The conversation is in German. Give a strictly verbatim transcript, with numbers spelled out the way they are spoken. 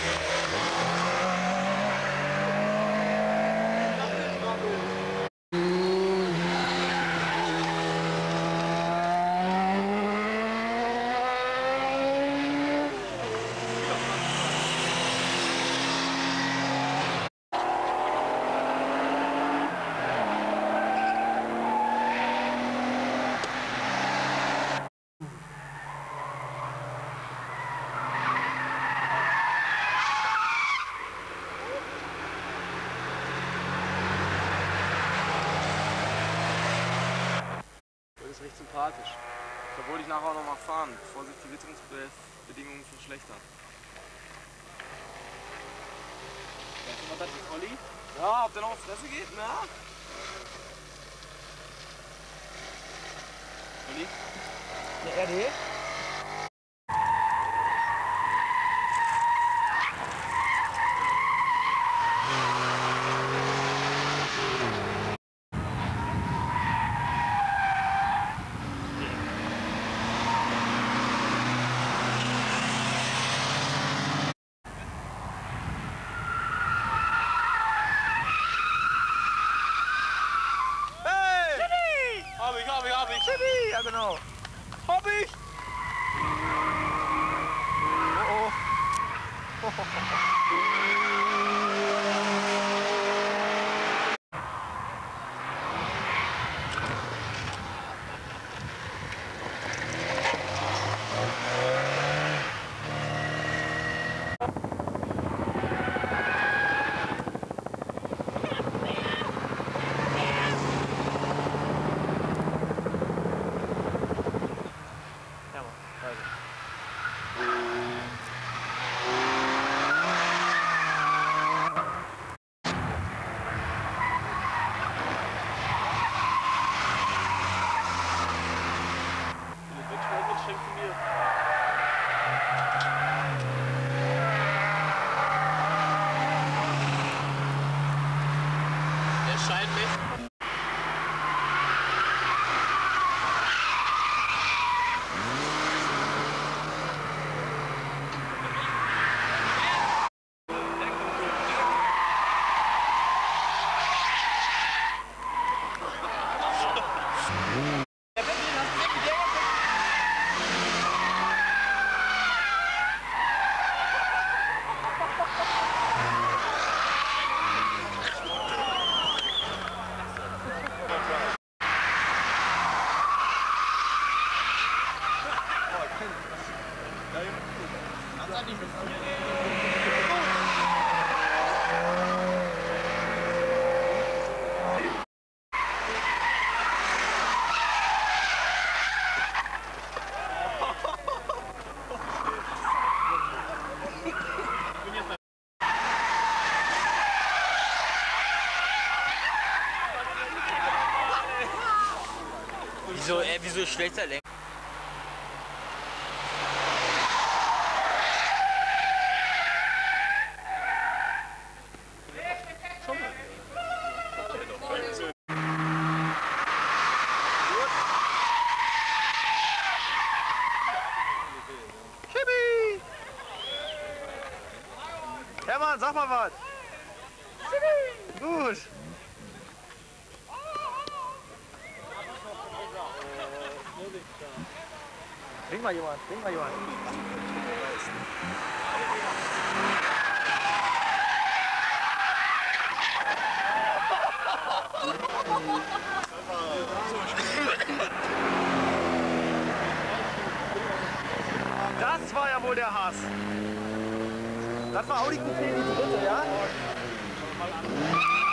Recht sympathisch. Da wollte ich nachher auch noch mal fahren, bevor sich die Witterungsbedingungen verschlechtern. Weißt du, was das ist, Olli? Ja, ob der noch auf Fresse geht, na? Olli? Der R D? Hab ich, hab ich, hab ich. Chibi, ja genau. Hab ich. Oh Wieso, äh, wieso schlechter Lenker? Chibi! Hermann, sag mal was! Chibi! Gut! Bring mal jemand, bring mal jemand. Das war ja wohl der Hass. Das war Audi Coupé die dritte, ja?